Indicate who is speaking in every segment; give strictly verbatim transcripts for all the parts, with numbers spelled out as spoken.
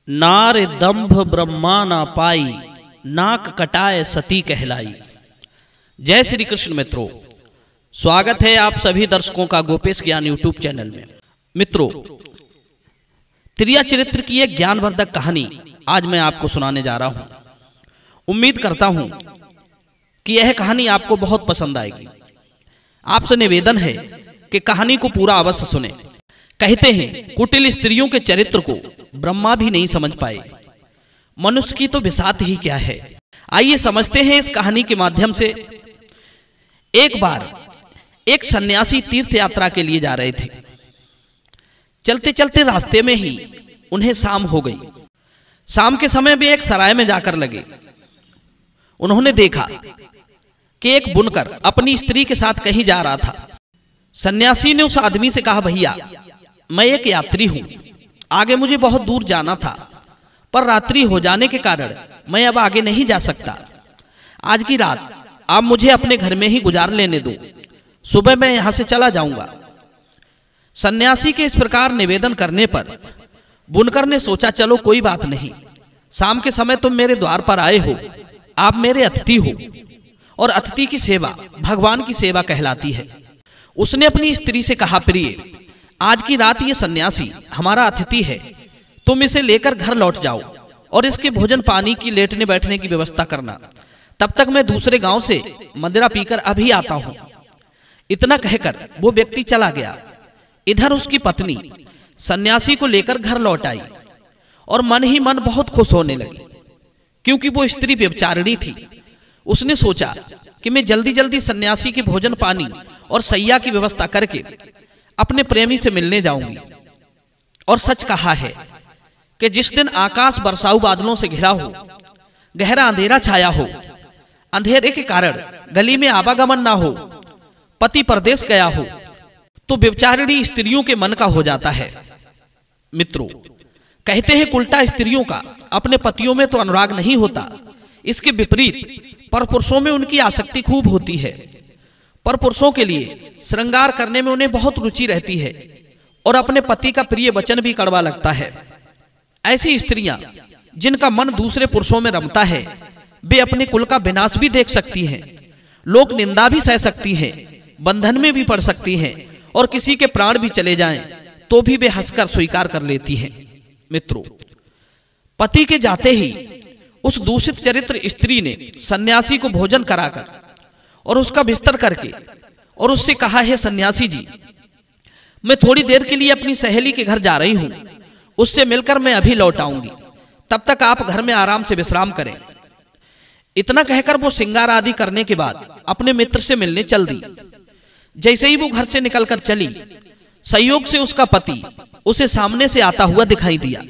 Speaker 1: नार दंभ ब्रह्मा ना पाई, नाक कटाए सती कहलाई। जय श्री कृष्ण मित्रों, स्वागत है आप सभी दर्शकों का गोपेश ज्ञान यूट्यूब चैनल में। मित्रों, त्रिया चरित्र की एक ज्ञानवर्धक कहानी आज मैं आपको सुनाने जा रहा हूं। उम्मीद करता हूं कि यह कहानी आपको बहुत पसंद आएगी। आपसे निवेदन है कि कहानी को पूरा अवश्य सुने। कहते हैं कुटिल स्त्रियों के चरित्र को ब्रह्मा भी नहीं समझ पाए, मनुष्य की तो बिसात ही क्या है। आइए समझते हैं इस कहानी के माध्यम से। एक बार एक सन्यासी तीर्थ यात्रा के लिए जा रहे थे। चलते चलते रास्ते में ही उन्हें शाम हो गई। शाम के समय वे एक सराय में जाकर लगे। उन्होंने देखा कि एक बुनकर अपनी स्त्री के साथ कहीं जा रहा था। सन्यासी ने उस आदमी से कहा, भैया मैं एक यात्री हूं, आगे मुझे बहुत दूर जाना था, पर रात्रि हो जाने के कारण मैं अब आगे नहीं जा सकता। आज की रात आप मुझे अपने घर में ही गुजार लेने दो, सुबह मैं यहां से चला जाऊंगा। सन्यासी के इस प्रकार निवेदन करने पर बुनकर ने सोचा, चलो कोई बात नहीं, शाम के समय तुम मेरे द्वार पर आए हो, आप मेरे अतिथि हो, और अतिथि की सेवा भगवान की सेवा कहलाती है। उसने अपनी स्त्री से कहा, प्रिय आज की रात ये सन्यासी हमारा अतिथि है, तुम इसे लेकर घर लौट जाओ और इसके भोजन पानी की लेटने बैठने की व्यवस्था करना, तब तक मैं दूसरे गांव से मदिरा पीकर अभी आता हूं। इतना कहकर वो व्यक्ति चला गया। इधर उसकी पत्नी सन्यासी को लेकर घर लौट आई और मन ही मन बहुत खुश होने लगी, क्योंकि वो स्त्री व्यभिचारिणी थी। उसने सोचा कि मैं जल्दी जल्दी सन्यासी के भोजन पानी और सैया की व्यवस्था करके अपने प्रेमी से मिलने जाऊंगी। और सच कहा है कि जिस दिन आकाश बरसाऊ बादलों से घिरा हो, गहरा अंधेरा छाया हो, अंधेरे के कारण गली में आवागमन ना हो, पति परदेश गया हो, तो व्यभिचारिणी स्त्रियों के मन का हो जाता है। मित्रों, कहते हैं उल्टा स्त्रियों का अपने पतियों में तो अनुराग नहीं होता, इसके विपरीत पर पुरुषों में उनकी आसक्ति खूब होती है। पर पुरुषों के लिए श्रृंगार करने में उन्हें बहुत रुचि रहती है और अपने पति का प्रिय वचन भी कड़वा लगता है। ऐसी स्त्रियां जिनका मन दूसरे पुरुषों में रमता है, वे अपने कुल का विनाश भी देख सकती हैं, लोक निंदा भी सह सकती हैं, बंधन में भी पड़ सकती हैं, और किसी के प्राण भी चले जाएं तो भी वे हंसकर स्वीकार कर लेती हैं। मित्रों, पति के जाते ही उस दूषित चरित्र स्त्री ने सन्यासी को भोजन कराकर और उसका बिस्तर करके और उससे कहा, है सन्यासी जी, मैं थोड़ी देर के लिए अपनी सहेली के घर जा रही हूं, उससे मिलकर मैं अभी लौट आऊंगी, तब तक आप घर में आराम से विश्राम करें। इतना कहकर वो श्रृंगार आदि करने के बाद अपने मित्र से मिलने चल दी। जैसे ही वो घर से निकलकर चली, संयोग से उसका पति उसे सामने से आता हुआ दिखाई दिया।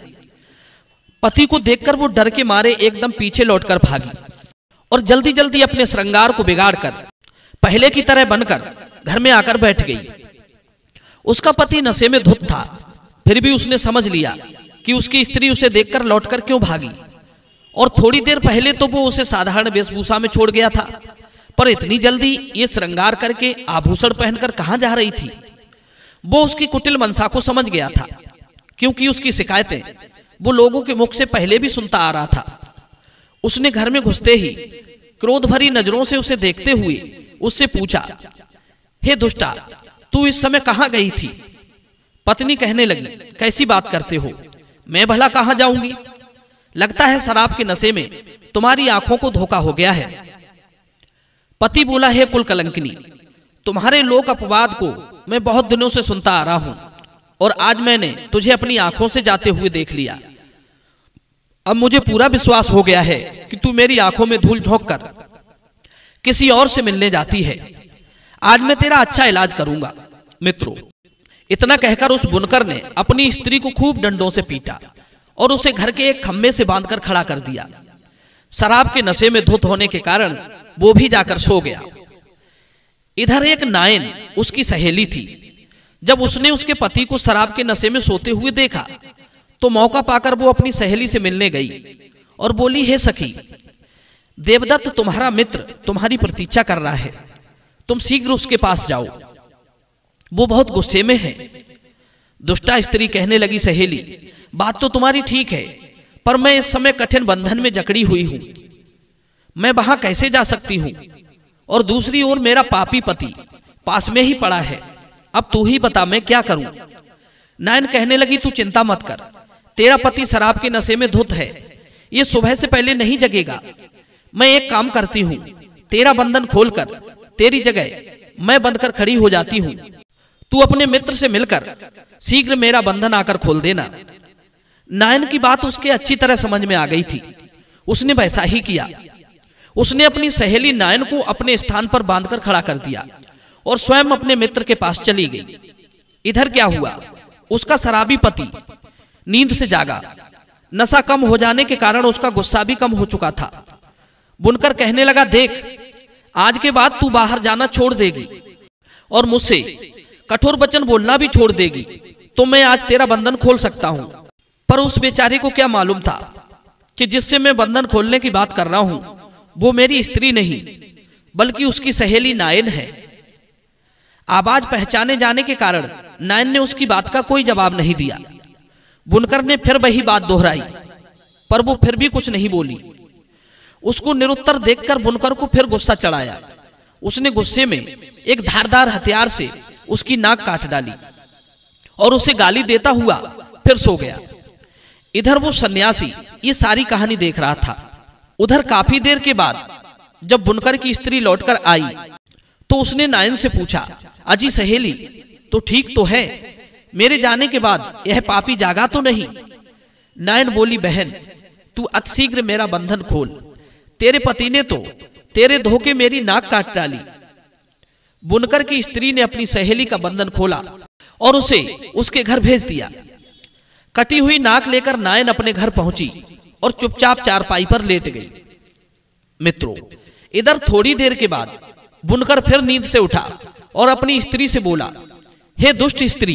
Speaker 1: पति को देखकर वो डर के मारे एकदम पीछे लौटकर भागी और जल्दी जल्दी अपने श्रृंगार को बिगाड़कर पहले की तरह बनकर घर में आकर बैठ गई। उसका पति नशे में धुत था, फिर भी उसने समझ लिया कि उसकी स्त्री उसे देखकर लौटकर क्यों भागी, और थोड़ी देर पहले तो वो उसे साधारण वेशभूषा में छोड़ गया था, पर इतनी जल्दी ये श्रृंगार करके आभूषण पहनकर कहां जा रही थी। वो उसकी कुटिल मनसा को समझ गया था, क्योंकि उसकी शिकायतें वो लोगों के मुख से पहले भी सुनता आ रहा था। उसने घर में घुसते ही क्रोध भरी नजरों से उसे देखते हुए उससे पूछा, हे दुष्टा, तू इस समय कहां गई थी? पत्नी कहने लगी, कैसी बात करते हो, मैं भला कहां जाऊंगी? लगता है शराब के नशे में तुम्हारी आंखों को धोखा हो गया है। पति बोला, हे कुल कलंकिनी, तुम्हारे लोक अपवाद को मैं बहुत दिनों से सुनता आ रहा हूं, और आज मैंने तुझे अपनी आंखों से जाते हुए देख लिया। अब मुझे पूरा विश्वास हो गया है कि तू मेरी आंखों में धूल झोंक कर किसी और से मिलने जाती है। आज मैं तेरा अच्छा इलाज करूंगा। मित्रों, इतना कहकर उस बुनकर ने अपनी स्त्री को खूब डंडों से पीटा और उसे घर के एक खम्भे से बांधकर खड़ा कर दिया। शराब के नशे में धुत होने के कारण वो भी जाकर सो गया। इधर एक नायन उसकी सहेली थी। जब उसने उसके पति को शराब के नशे में सोते हुए देखा, तो मौका पाकर वो अपनी सहेली से मिलने गई और बोली, हे सखी, देवदत्त तुम्हारा मित्र तुम्हारी प्रतीक्षा कर रहा है, तुम शीघ्र उसके पास जाओ, वो बहुत गुस्से में है। दुष्टा स्त्री कहने लगी, सहेली बात तो तुम्हारी ठीक है, पर मैं इस समय कठिन बंधन में जकड़ी हुई हूं, मैं वहां कैसे जा सकती हूं? और दूसरी ओर मेरा पापी पति पास में ही पड़ा है, अब तू ही बता मैं क्या करूं? नायन कहने लगी, तू चिंता मत कर, तेरा पति शराब के नशे में धुत है, ये सुबह से पहले नहीं जगेगा। मैं एक काम करती हूं, तेरा बंधन खोलकर तेरी जगह मैं बंध कर खड़ी हो जाती हूं, तू अपने मित्र से मिलकर शीघ्र मेरा बंधन आकर खोल देना। नायन की बात उसके अच्छी तरह समझ में आ गई थी, उसने वैसा ही किया। उसने अपनी सहेली नायन को अपने स्थान पर बांधकर खड़ा कर दिया और स्वयं अपने मित्र के पास चली गई। इधर क्या हुआ, उसका शराबी पति नींद से जागा, नशा कम हो जाने के कारण उसका गुस्सा भी कम हो चुका था। बुनकर कहने लगा, देख आज के बाद तू बाहर जाना छोड़ देगी और मुझसे कठोर वचन बोलना भी छोड़ देगी तो मैं आज तेरा बंधन खोल सकता हूं। पर उस बेचारी को क्या मालूम था कि जिससे मैं बंधन खोलने की बात कर रहा हूं वो मेरी स्त्री नहीं बल्कि उसकी सहेली नायन है। आवाज पहचाने जाने के कारण नायन ने उसकी बात का कोई जवाब नहीं दिया। बुनकर ने फिर वही बात दोहराई पर वो फिर भी कुछ नहीं बोली। उसको निरुत्तर देखकर बुनकर को फिर गुस्सा चढ़ाया। उसने गुस्से में एक धारदार हथियार से उसकी नाक काट डाली और उसे गाली देता हुआ फिर सो गया। इधर वो सन्यासी ये सारी कहानी देख रहा था। उधर काफी देर के बाद जब बुनकर की स्त्री लौटकर आई तो उसने नायन से पूछा, अजी सहेली तो ठीक तो है, मेरे जाने के बाद यह पापी जागा तो नहीं? नायन बोली, बहन तू अतिशीघ्र मेरा बंधन खोल, तेरे पति ने तो तेरे धोखे मेरी नाक काट डाली। बुनकर की स्त्री ने अपनी सहेली का बंधन खोला और उसे उसके घर भेज दिया। कटी हुई नाक लेकर नायन अपने घर पहुंची और चुपचाप चारपाई पर लेट गई। मित्रों, इधर थोड़ी देर के बाद बुनकर फिर नींद से उठा और अपनी स्त्री से बोला, हे दुष्ट स्त्री,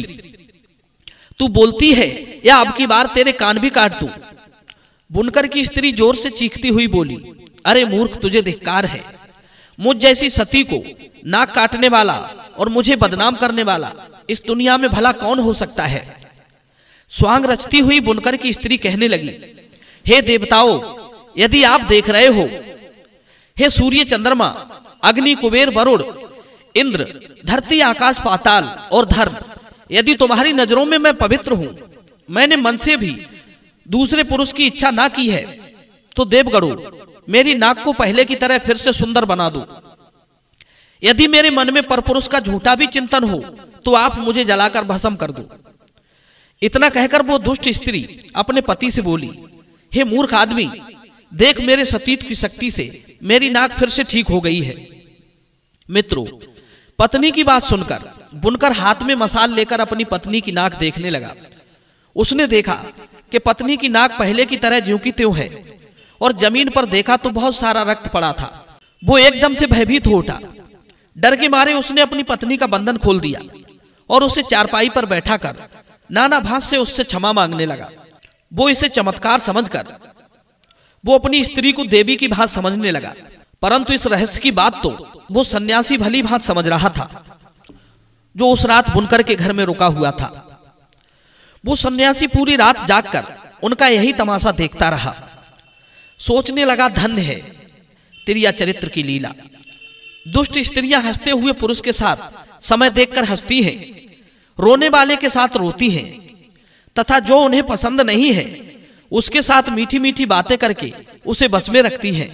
Speaker 1: तू बोलती है या अब की बार तेरे कान भी काट दूं? बुनकर की स्त्री जोर से चीखती हुई बोली, अरे मूर्ख, तुझे धिक्कार है, मुझ जैसी सती को नाक काटने वाला और मुझे बदनाम करने वाला इस दुनिया में भला कौन हो सकता है? स्वांग रचती हुई बुनकर की स्त्री कहने लगी, हे देवताओं, यदि आप देख रहे हो, हे सूर्य चंद्रमा अग्नि कुबेर वरुण इंद्र धरती आकाश पाताल और धर्म, यदि तुम्हारी नजरों में मैं पवित्र हूं, मैंने मन से भी दूसरे पुरुष की इच्छा ना की है, तो देवगणों मेरी नाक को पहले की तरह फिर से सुंदर बना दो। यदि मेरे मन में परपुरुष का झूठा भी चिंतन हो तो आप मुझे जलाकर भस्म कर दो। इतना कहकर वो दुष्ट स्त्री अपने पति से बोली, हे मूर्ख आदमी, देख मेरे सतीत की शक्ति से मेरी नाक फिर से ठीक हो गई है। मित्रों, पत्नी की बात सुनकर बुनकर हाथ में मसाल लेकर अपनी पत्नी की नाक देखने लगा। उसने देखा कि पत्नी की नाक पहले की तरह ज्यों की त्यों है और जमीन पर देखा तो बहुत सारा रक्त पड़ा था। वो एकदम से भयभीत हो उठा। डर के मारे उसने अपनी पत्नी का बंधन खोल दिया और उसे चारपाई पर बैठा कर नाना भांज से उससे क्षमा मांगने लगा। वो इसे चमत्कार समझकर वो अपनी स्त्री को देवी की भांति समझने लगा, परंतु इस रहस्य की बात तो वो सन्यासी भली भांति समझ रहा था जो उस रात बुनकर के घर में रुका हुआ था। वो सन्यासी पूरी रात जागकर उनका यही तमाशा देखता रहा। सोचने लगा, धन्य है तेरी चरित्र की लीला। दुष्ट स्त्रियां हंसते हुए पुरुष के साथ समय देखकर हंसती हैं, रोने वाले के साथ रोती हैं, तथा जो उन्हें पसंद नहीं है उसके साथ मीठी मीठी बातें करके उसे बस में रखती हैं।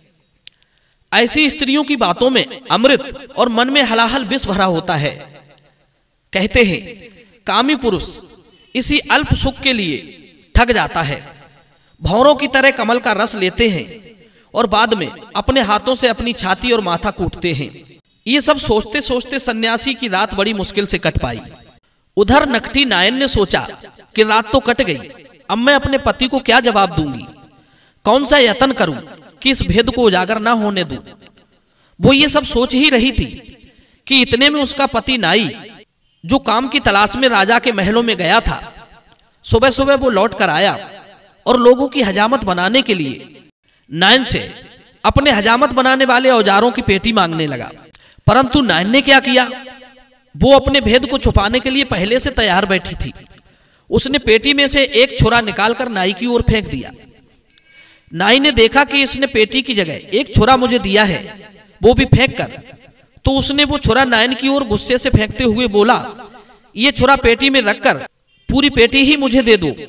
Speaker 1: ऐसी स्त्रियों की बातों में अमृत और मन में हलाहल विष भरा होता है। कहते हैं कामी पुरुष इसी अल्प सुख के लिए ठग जाता है। भौरों की तरह कमल का रस लेते हैं और बाद में अपने हाथों से अपनी छाती और माथा कूटते हैं। ये सब सोचते सोचते सन्यासी की रात बड़ी मुश्किल से कट पाई। उधर नकटी नायन ने सोचा कि रात तो कट गई, अब मैं अपने पति को क्या जवाब दूंगी, कौन सा यत्न करूं कि इस भेद को उजागर ना होने दूं। वो ये सब सोच ही रही थी कि इतने में उसका पति नाई, जो काम की तलाश में राजा के महलों में गया था, सुबह सुबह वो लौट कर आया और लोगों की हजामत बनाने के लिए नायन से अपने हजामत बनाने वाले औजारों की पेटी मांगने लगा। परंतु नायन ने क्या किया, वो अपने भेद को छुपाने के लिए पहले से तैयार बैठी थी। उसने पेटी में से एक छुरा निकालकर नाई की ओर फेंक दिया नाई ने देखा कि इसने पेटी की जगह एक छुरा मुझे दिया है, वो भी फेंक कर, तो उसने वो छुरा नायन की ओर गुस्से से फेंकते हुए बोला, ये छुरा पेटी में रखकर पूरी पेटी ही मुझे दे दो।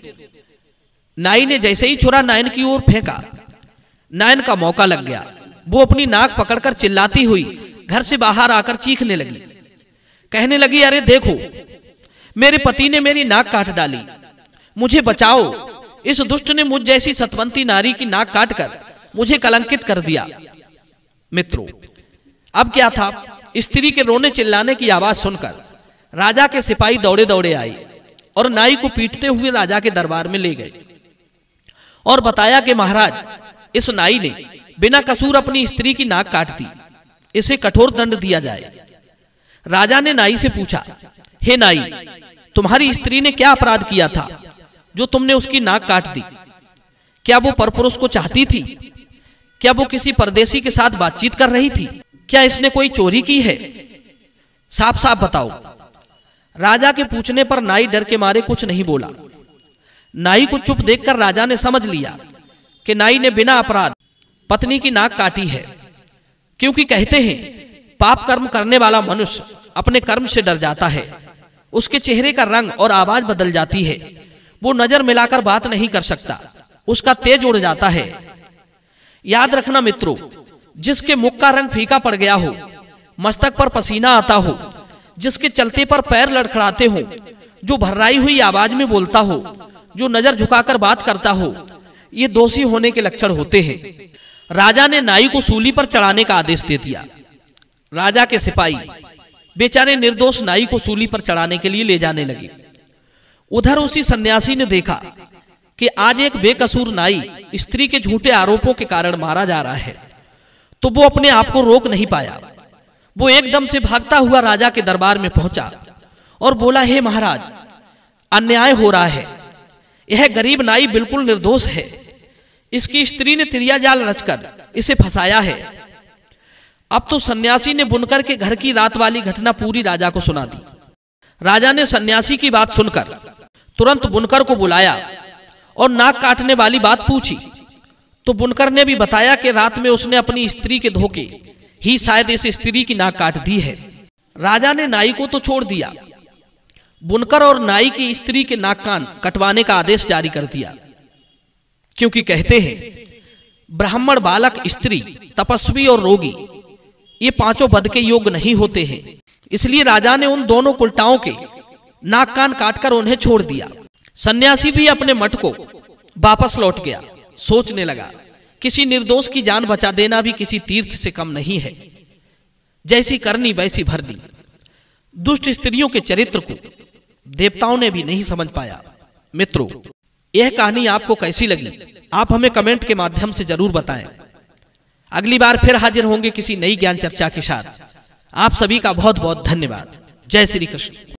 Speaker 1: नाई ने जैसे ही छुरा नायन की ओर फेंका, नायन का मौका लग गया। वो अपनी नाक पकड़कर चिल्लाती हुई घर से बाहर आकर चीखने लगी, कहने लगी, अरे देखो, मेरे पति ने मेरी नाक काट डाली, मुझे बचाओ, इस दुष्ट ने मुझ जैसी सतवंती नारी की नाक काटकर मुझे कलंकित कर दिया। मित्रों, अब क्या था, स्त्री के रोने चिल्लाने की आवाज सुनकर राजा के सिपाही दौड़े दौड़े आए और नाई को पीटते हुए राजा के दरबार में ले गए और बताया कि महाराज, इस नाई ने बिना कसूर अपनी स्त्री की नाक काट दी, इसे कठोर दंड दिया जाए। राजा ने नाई से पूछा, हे नाई, तुम्हारी स्त्री ने क्या अपराध किया था जो तुमने उसकी नाक काट दी? क्या वो परपुरुष को चाहती थी? क्या वो किसी परदेसी के साथ बातचीत कर रही थी? क्या इसने कोई चोरी की है? साफ साफ बताओ। राजा के पूछने पर नाई डर के मारे कुछ नहीं बोला। नाई को चुप देखकर राजा ने समझ लिया कि नाई ने बिना अपराध पत्नी की नाक काटी है, क्योंकि कहते हैं पाप कर्म करने वाला मनुष्य अपने कर्म से डर जाता है, उसके चेहरे का रंग और आवाज बदल जाती है, वो नजर मिलाकर बात नहीं कर सकता, उसका तेज उड़ जाता है। याद रखना मित्रों, जिसके मुख का रंग फीका पड़ गया हो, मस्तक पर पसीना आता हो, जिसके चलते पर पैर लड़खड़ाते हो, जो भर्राई हुई आवाज में बोलता हो, जो नजर झुकाकर बात करता हो, ये दोषी होने के लक्षण होते हैं। राजा ने नाई को सूली पर चढ़ाने का आदेश दे दिया। राजा के सिपाही बेचारे निर्दोष नाई को सूली पर चढ़ाने के लिए ले जाने लगे। उधर उसी सन्यासी ने देखा कि आज एक बेकसूर नाई स्त्री के झूठे आरोपों के कारण मारा जा रहा है, तो वो अपने आप को रोक नहीं पाया। वो एकदम से भागता हुआ राजा के दरबार में पहुंचा और बोला, हे महाराज, अन्याय हो रहा है, यह गरीब नाई बिल्कुल निर्दोष है, इसकी स्त्री ने तिरिया जाल रचकर इसे फंसाया है। अब तो सन्यासी ने बुनकर के घर की रात वाली घटना पूरी राजा को सुना दी। राजा ने सन्यासी की बात सुनकर तुरंत बुनकर को बुलाया और नाक काटने वाली बात पूछी, तो बुनकर ने भी बताया कि रात में उसने अपनी स्त्री के धोखे ही शायद इस स्त्री की नाक काट दी है। राजा ने नाई को तो छोड़ दिया, बुनकर और नाई की स्त्री के नाक कान कटवाने का आदेश जारी कर दिया, क्योंकि कहते हैं ब्राह्मण, बालक, स्त्री, तपस्वी और रोगी, ये पांचों बद के योग्य नहीं होते हैं। इसलिए राजा ने उन दोनों कुलटाओं के नाक कान काटकर उन्हें छोड़ दिया। सन्यासी भी अपने मठ को वापस लौट गया। सोचने लगा, किसी निर्दोष की जान बचा देना भी किसी तीर्थ से कम नहीं है। जैसी करनी वैसी भरनी। दुष्ट स्त्रियों के चरित्र को देवताओं ने भी नहीं समझ पाया। मित्रों, यह कहानी आपको कैसी लगी, आप हमें कमेंट के माध्यम से जरूर बताएं। अगली बार फिर हाजिर होंगे किसी नई ज्ञान चर्चा के साथ। आप सभी का बहुत बहुत धन्यवाद। जय श्री कृष्ण।